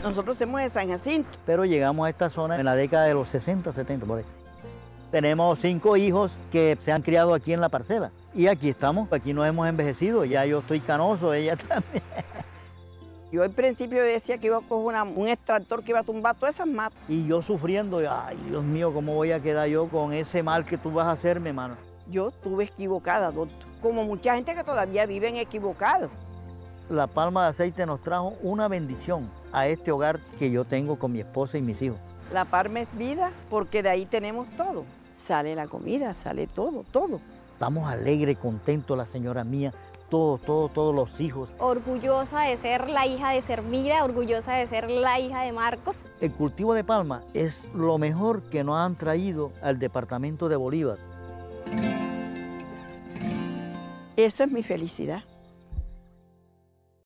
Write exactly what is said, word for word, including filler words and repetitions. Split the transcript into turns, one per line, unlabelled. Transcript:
Nosotros somos de San Jacinto.
Pero llegamos a esta zona en la década de los sesenta, setenta, por ahí. Tenemos cinco hijos que se han criado aquí en la parcela. Y aquí estamos, aquí nos hemos envejecido, ya yo estoy canoso, ella también.
Yo al principio decía que iba a coger una- un extractor que iba a tumbar todas esas matas.
Y yo sufriendo, ay Dios mío, ¿cómo voy a quedar yo con ese mal que tú vas a hacerme, hermano?
Yo estuve equivocada, doctor. Como mucha gente que todavía viven equivocados.
La palma de aceite nos trajo una bendición a este hogar que yo tengo con mi esposa y mis hijos.
La Palma es vida porque de ahí tenemos todo. Sale la comida, sale todo, todo.
Estamos alegres, contentos, la señora mía, todos, todos, todos los hijos.
Orgullosa de ser la hija de Sermira, orgullosa de ser la hija de Marcos.
El cultivo de palma es lo mejor que nos han traído al departamento de Bolívar.
Eso es mi felicidad.